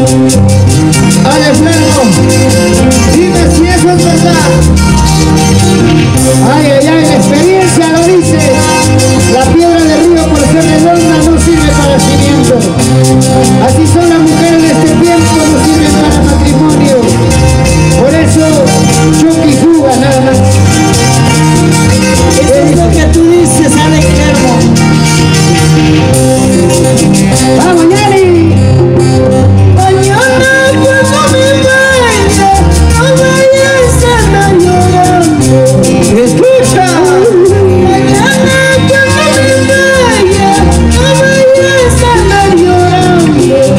Al enfermo, dime si eso es verdad. Ay, ay, ay, la experiencia lo dice. La piedra del río por ser redonda no sirve para cimiento. Así son las mujeres de este tiempo, no sirven para matrimonio. Por eso, choque y fuga nada más. Eso es lo que tú dices, Alex Germo. ¡Vamos, Yali! Mañana cuando me vaya, no vayas a andar llorando. ¡Escucha! Mañana cuando me vaya, no vayas a andar llorando.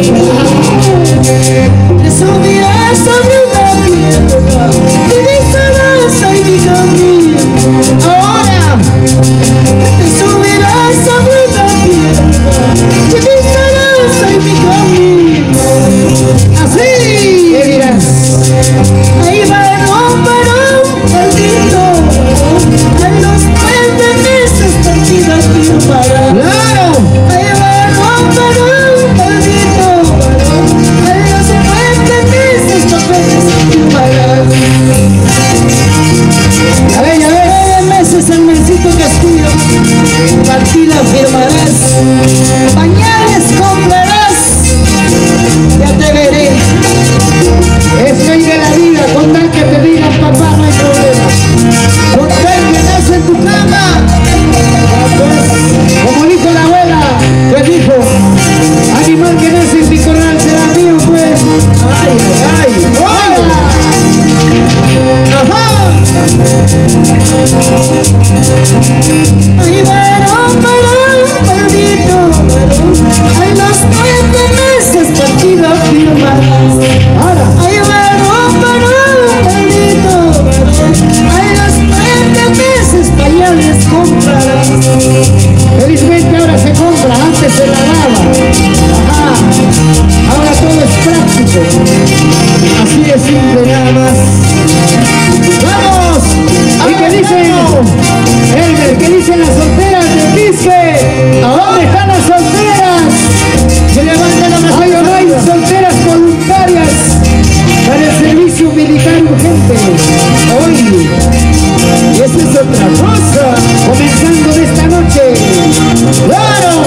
Te subirás sobre una piedra y dices, ay, mi camino. Ahora te subirás sobre una piedra y dices, ay, mi camino. ¡Así! ¿Qué dirás? Ahí va un varón perdido, a los 9 meses partidas firmará. ¡Claro! Ahí va un varón perdido, a los 9 meses papeles firmará. Ya ve, ya ve. 9 meses el Mencito Castillo, partida firmarás, pañales comprarás, ya te veré. Es ley de la vida, con tal que te digan papá no hay problema. Con tal que nace en tu cama. Como dijo la abuela, que dijo, animal que nace en mi corral será mío, pues. ¡Ay, ay, ay! ¡Hola! ¡Ajá! Ahí va un varón perdido, a los 9 meses partida firmarás. Ahora, Ahí va un varón perdido, a los 9 meses pañales comprarás. felizmente ahora se compra, antes se lavaba. Ajá. Ahora todo es práctico. Así de simple nada más. ¡Vamos! ¿Y qué dicen? Elmer, ¿qué dicen las solteras del disque? ¿A dónde están las solteras? Se levantan la mano. Ay, no hay solteras voluntarias para el servicio militar urgente. Hoy, y esta es otra cosa, comenzando de esta noche. ¡Claro!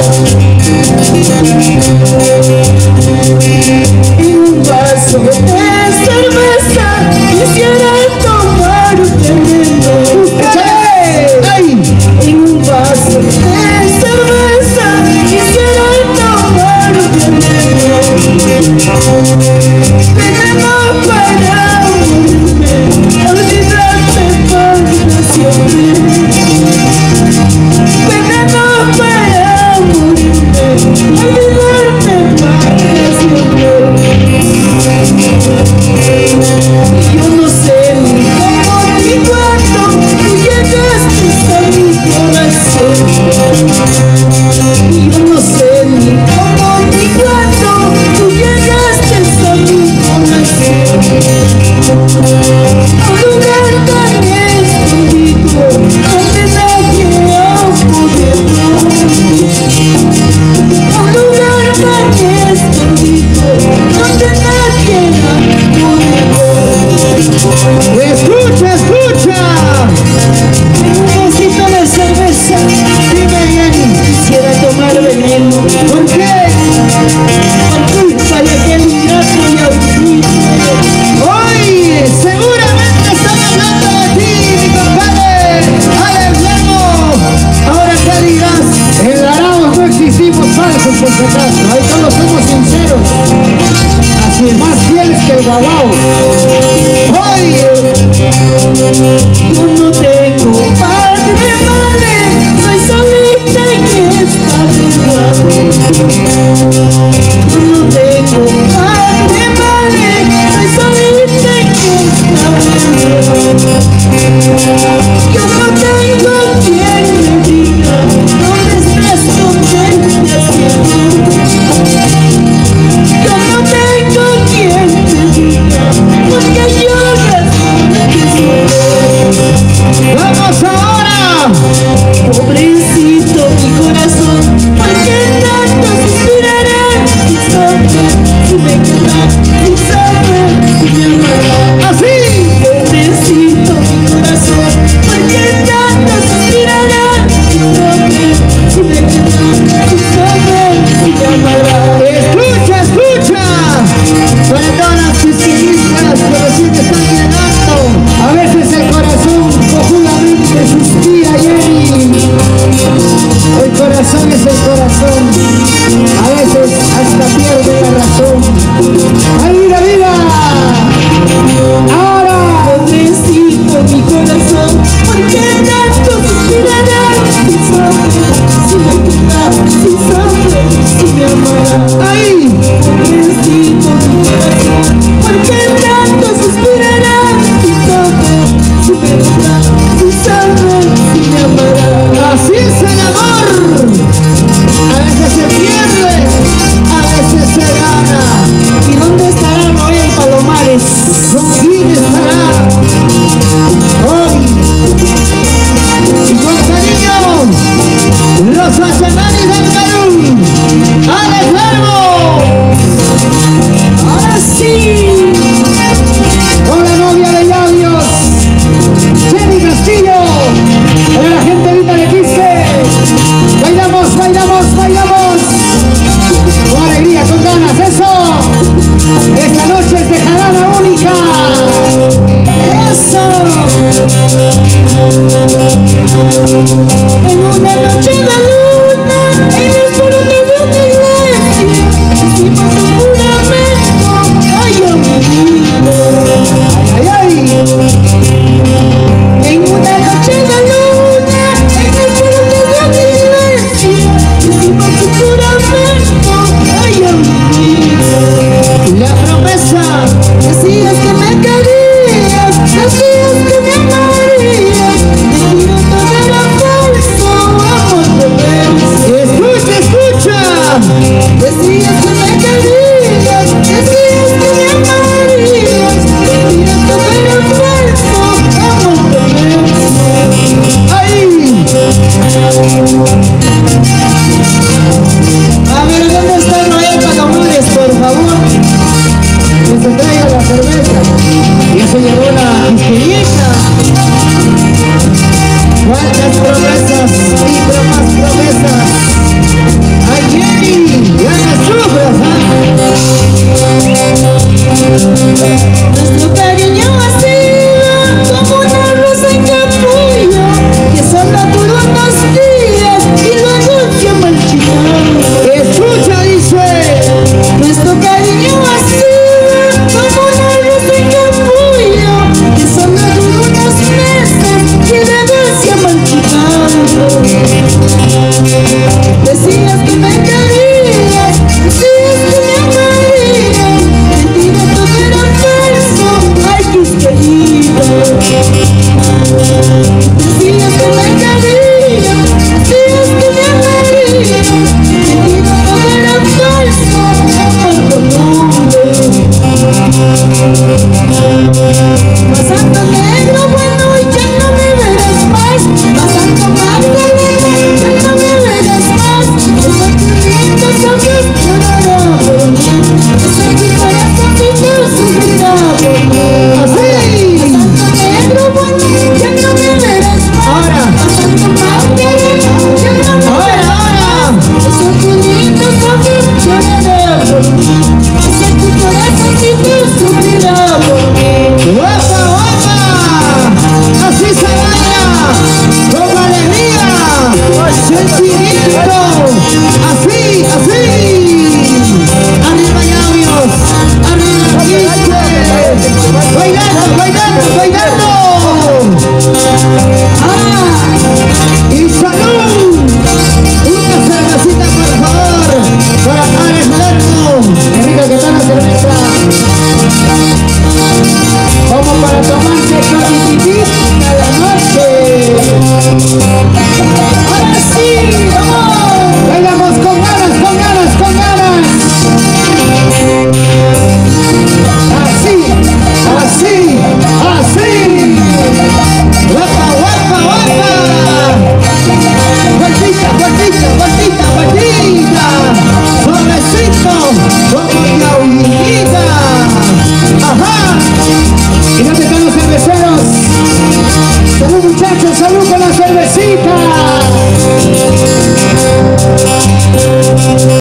En un vaso de cerveza quisiera tomar un veneno. ¡Échale! ¡Ay! En un vaso de cerveza quisiera tomar un veneno. Veneno para morirme, olvidarte para siempre. Veneno para morirme, olvidarte para siempre. Yo no sé ni cómo ni cuándo tú llegaste a mi corazón. Yo no sé ni cómo ni cuándo tú llegaste a mi corazón. A un lugar tan escondido donde nadie ha podido. A un lugar tan escondido donde nadie ha podido. ¡Escucha, escucha! Un vasito de cerveza, Dime, Yanni, quisiera tomar veneno. ¿por qué? Por culpa de aquel ingrato y aburrido. Hoy seguramente están hablando de ti, mi compadre. ¡Al enfermo! Ahora, ¿qué dirás? En Laraos no existimos falsos, por si acaso. Ahí todos somos sinceros. Así es, más fieles que el guabao. ¡Hoy! Yo no tengo padre, madre, soy solita en esta vida. Yo no tengo padre, madre, soy solita en esta vida. Yo no tengo quien me diga dónde estás, dónde te haciendo. Yo no tengo quien me diga porque lloras, porque sueñas. Thank you.